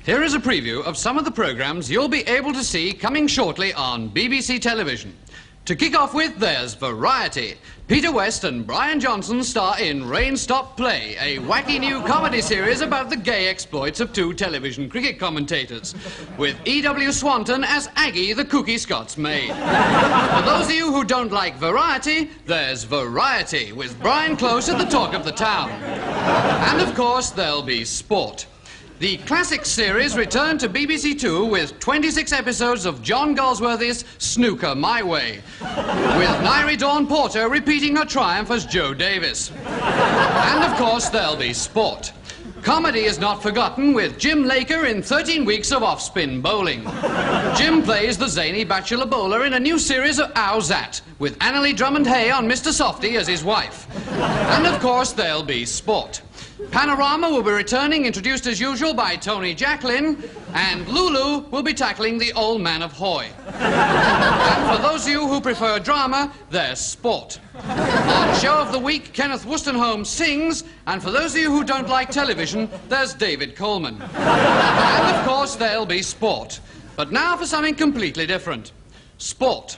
Here is a preview of some of the programmes you'll be able to see coming shortly on BBC television. To kick off with, there's Variety. Peter West and Brian Johnson star in Rain Stop Play, a wacky new comedy series about the gay exploits of two television cricket commentators, with E.W. Swanton as Aggie, the Cookie Scots maid. For those of you who don't like Variety, there's Variety, with Brian Close at the talk of the town. And of course, there'll be Sport. The classic series returned to BBC Two with 26 episodes of John Galsworthy's Snooker My Way, with Nairi Dawn Porter repeating her triumph as Joe Davis. And of course, there'll be Sport. Comedy is not forgotten with Jim Laker in 13 weeks of off-spin bowling. Jim plays the zany bachelor bowler in a new series of Owzat, with Annalie Drummond-Hay on Mr. Softy as his wife. And of course, there'll be Sport. Panorama will be returning, introduced as usual by Tony Jacklin, and Lulu will be tackling the Old Man of Hoy. And for those of you who prefer drama, there's Sport. On Show of the Week, Kenneth Wostenholme sings, and for those of you who don't like television, there's David Coleman. And of course, there'll be Sport. But now for something completely different. Sport.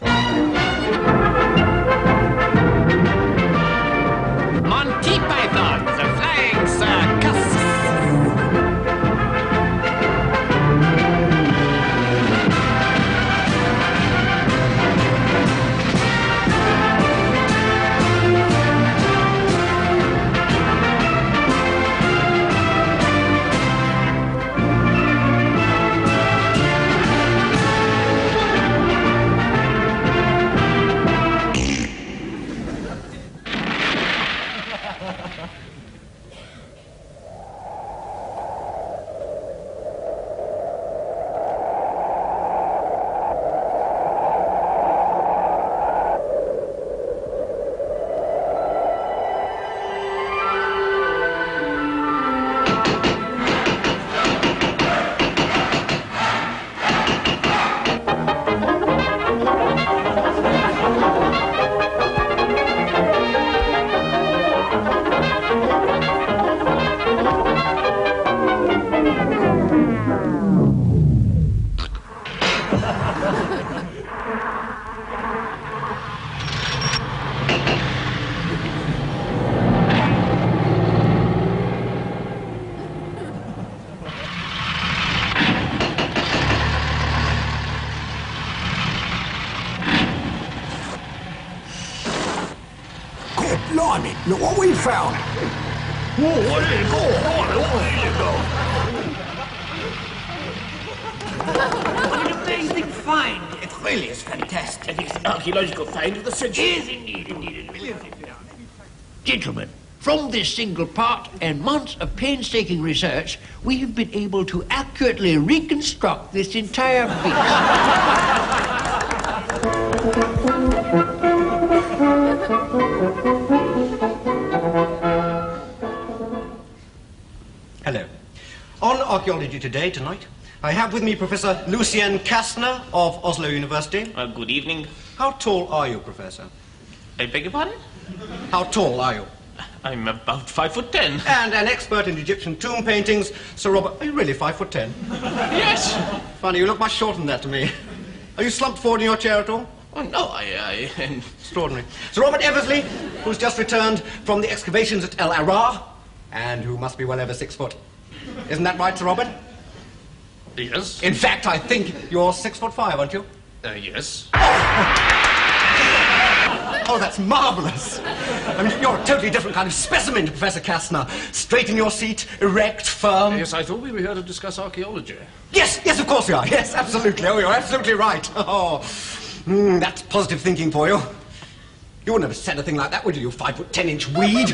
Monty Python, the Flying Circus. Blimey, look what we found. Whoa, where did it go? What an amazing find. It really is fantastic. It's an archaeological find of the century. It is indeed, indeed. It really is. Gentlemen, from this single part and months of painstaking research, we have been able to accurately reconstruct this entire beast. Hello. On Archaeology Today tonight, I have with me Professor Lucien Kastner of Oslo University. Good evening. How tall are you, Professor? I beg your pardon? How tall are you? I'm about 5'10". And an expert in Egyptian tomb paintings, Sir Robert... Are you really 5'10"? Yes. Funny, you look much shorter than that to me. Are you slumped forward in your chair at all? Oh, no, I Extraordinary. Sir Robert Eversley, who's just returned from the excavations at El Arah, and who must be well over 6 foot. Isn't that right, Sir Robert? Yes. In fact, I think you're 6'5", aren't you? Yes. Oh, that's marvellous. I mean, you're a totally different kind of specimen to Professor Kastner. Straight in your seat, erect, firm. Yes, I thought we were here to discuss archaeology. Yes, of course we are. Yes, absolutely. Oh, you're absolutely right. Oh, that's positive thinking for you. You wouldn't have said a thing like that, would you 5'10" weed?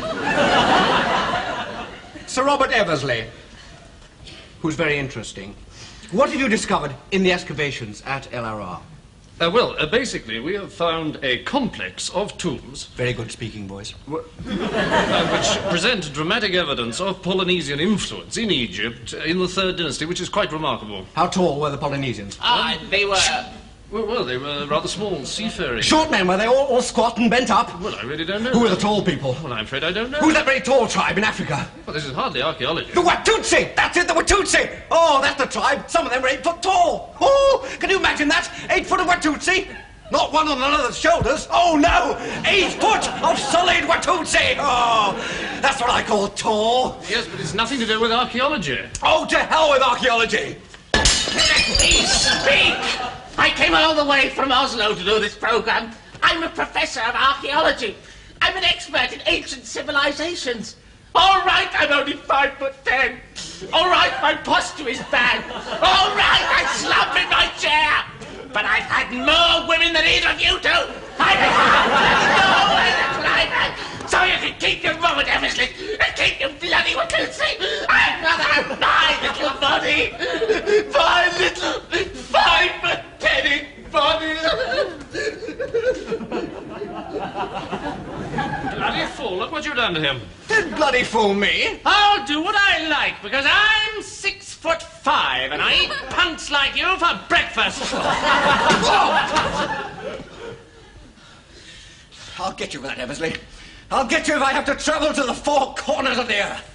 Sir Robert Eversley, who's very interesting. What have you discovered in the excavations at El Arah? Well, basically, we have found a complex of tombs Very good speaking, boys. which present dramatic evidence of Polynesian influence in Egypt in the 3rd dynasty, which is quite remarkable. How tall were the Polynesians? They were... Well, they were rather small, seafaring. Short men, were they all squat and bent up? Well, I really don't know. Who were the tall people? Well, I'm afraid I don't know. Who's that very tall tribe in Africa? Well, this is hardly archaeology. The Watutsi! That's it, the Watutsi! Oh, that's the tribe. Some of them were 8 foot tall. Oh, can you imagine that? 8 foot of Watutsi? Not one on another's shoulders. Oh, no! 8 foot of solid Watutsi! Oh, that's what I call tall. Yes, but it's nothing to do with archaeology. Oh, to hell with archaeology! Please speak! I came all the way from Oslo to do this program. I'm a professor of archaeology. I'm an expert in ancient civilizations. All right, I'm only 5'10". All right, my posture is bad. All right, I slump in my chair. But I've had more women than either of you two. I know where to climb. So you can keep your vomit, Eversley, and keep your bloody Watutsi. I'd rather have my little body. My little 5'10" body. Bloody fool, look what you've done to him. Didn't bloody fool me. I'll do what I like, because I'm 6'5", and I eat punks like you for breakfast. I'll get you for that, Eversley. I'll get you if I have to travel to the 4 corners of the earth.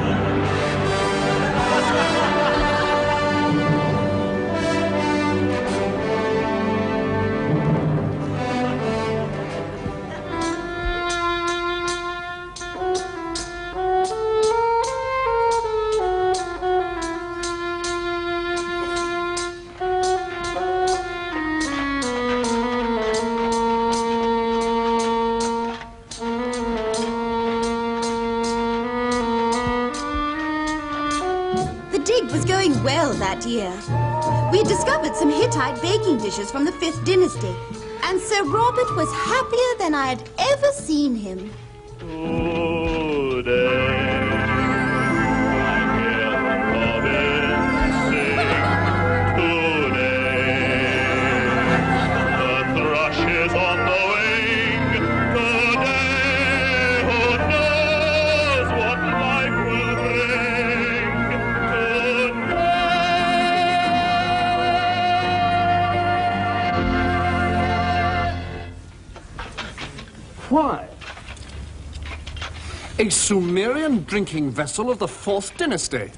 Well that year. We discovered some Hittite baking dishes from the 5th dynasty, and Sir Robert was happier than I had ever seen him. Why? A Sumerian drinking vessel of the 4th dynasty.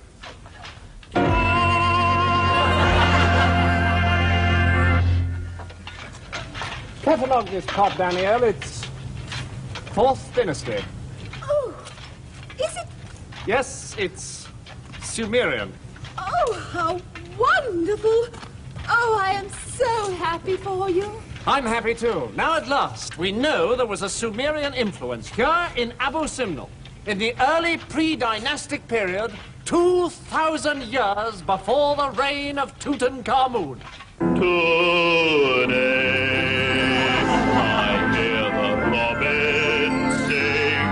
Catalogue this pot, Danielle. It's 4th dynasty. Oh, is it? Yes, it's Sumerian. Oh, how wonderful. Oh, I am so happy for you. I'm happy too. Now at last, we know there was a Sumerian influence here in Abu Simnel in the early pre-dynastic period, 2,000 years before the reign of Tutankhamun. Today, I hear the robin sing.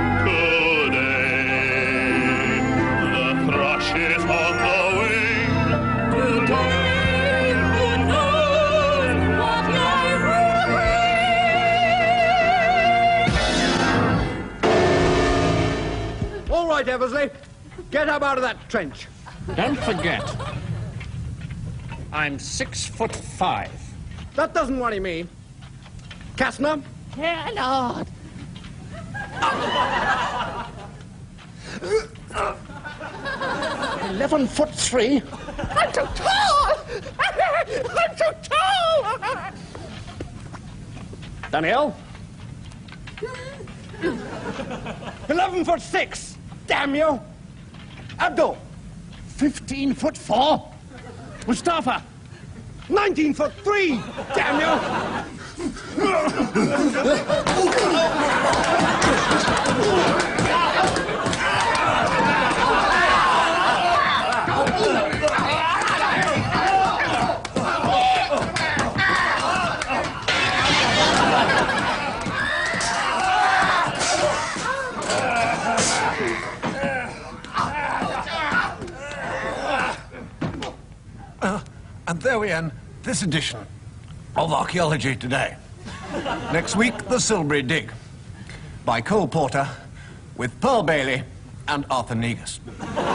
Today, the thrush is on the wing. Today, who knows what life will bring? All right, Eversley. Get up out of that trench. Don't forget, I'm 6'5". That doesn't worry me. Kastner? Yeah, Lord. 11'3". I'm too tall! I'm too tall! Danielle? 11'6". Damn you! Abdul? 15'4". Mustafa? 19'3". Damn you! And there we end this edition of Archaeology Today. Next week, the Silbury Dig by Cole Porter with Pearl Bailey and Arthur Negus.